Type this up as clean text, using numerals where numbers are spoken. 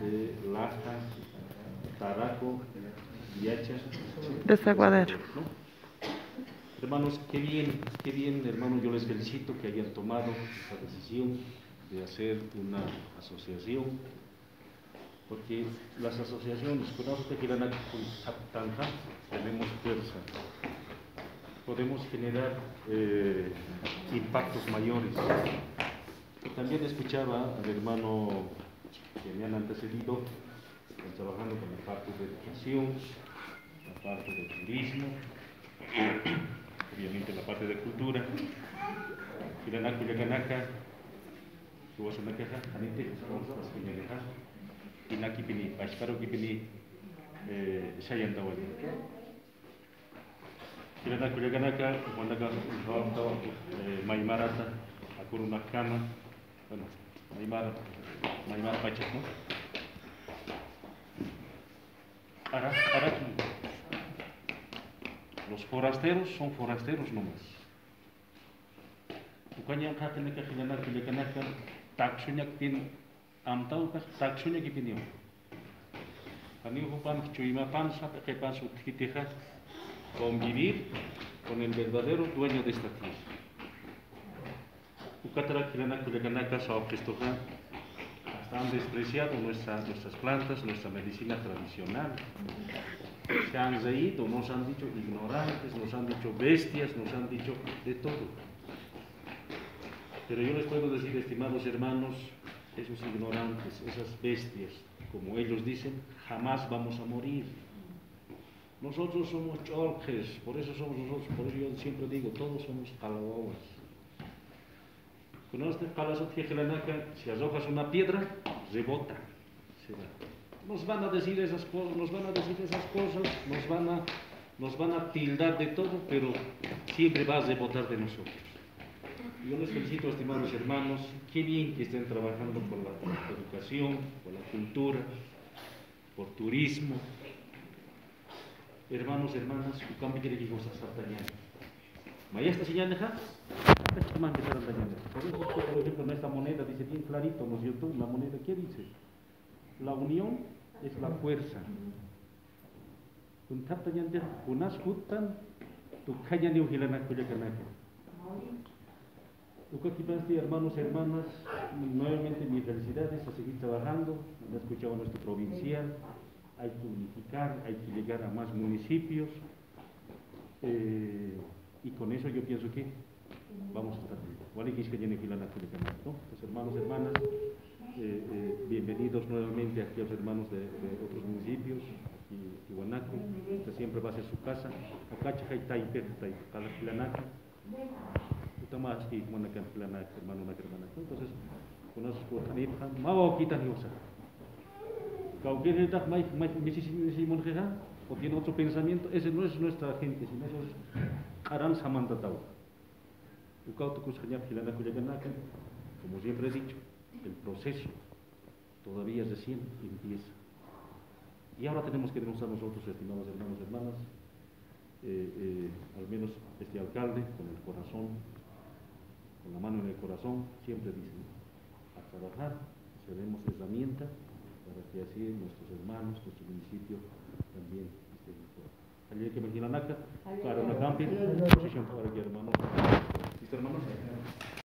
Laja, Taraco, Viacha, Desaguadero. ¿no? Hermanos, qué bien, hermanos, yo les felicito que hayan tomado esta decisión de hacer una asociación, porque las asociaciones, conozco que tenemos fuerza, podemos generar impactos mayores. También escuchaba al hermano que me han antecedido, están trabajando con la parte de educación, la parte de turismo, obviamente la parte de cultura. Kiranaka, Yakanaka, Suwasanaka, Hanite, Suwasanaka, Inaki Pini, Ashparo Kipini, Shayantawali. Kiranaka, Yakanaka, Wanaka, Maimarata, Akurunakama, bueno, Maimara Pachak, ¿no? Araki. Los forasteros son forasteros nomás. Ukanya kateneka hilanaka yakanaka taksuñak pin amtauka taksuñak ipinio. Anigo pan chuimapan sabe que pan su titija convivir con el verdadero dueño de esta tierra. Ukatara hilanaka yakanaka saopistoja hasta han despreciado nuestras plantas, nuestra medicina tradicional. Se han reído, nos han dicho ignorantes, nos han dicho bestias, nos han dicho de todo. Pero yo les puedo decir, estimados hermanos, esos ignorantes, esas bestias, como ellos dicen, jamás vamos a morir. Nosotros somos choljes, por eso somos nosotros, por eso yo siempre digo, todos somos calaboas. ¿Conoces Calasot Jejelanaka? Si arrojas una piedra, rebota. Nos van a decir esas cosas, nos van a tildar de todo, pero siempre va a rebotar de nosotros. Yo les felicito, estimados hermanos, qué bien que estén trabajando por la educación, por la cultura, por turismo. Hermanos, hermanas, ¿qué cambio quiere que vamos a estar dañando? ¿Maya está señalando? Por ejemplo, en esta moneda dice bien clarito, ¿no es cierto? La moneda, ¿qué dice? La unión es la fuerza. Hermanos, hermanas, nuevamente mis felicidades a seguir trabajando. Han escuchado a nuestro provincial, hay que unificar, hay que llegar a más municipios, y con eso yo pienso que vamos a estar bien. Pues hermanos, hermanas, bienvenidos nuevamente aquí a los hermanos de otros municipios, y Huanaco, esta siempre va a ser su casa. Acá hay Taipeta, Calapilanaca, Utamachi, Huanacampilanaca, hermano Nacarmanaca. Entonces, con esos por Hanipja, Mao Quitan y Osa. Cauquierita, o tiene otro pensamiento, ese no es nuestra gente, sino eso es Aran Samantatau. Como siempre he dicho, el proceso todavía recién empieza. Y ahora tenemos que demostrar nosotros, estimados hermanos y hermanas, al menos este alcalde, con el corazón, con la mano en el corazón, siempre dice, a trabajar, seremos herramienta para que así nuestros hermanos, nuestro municipio también estén mejor. Allí que me gilan acá, para una camping, posición para que hermanos, hermanos.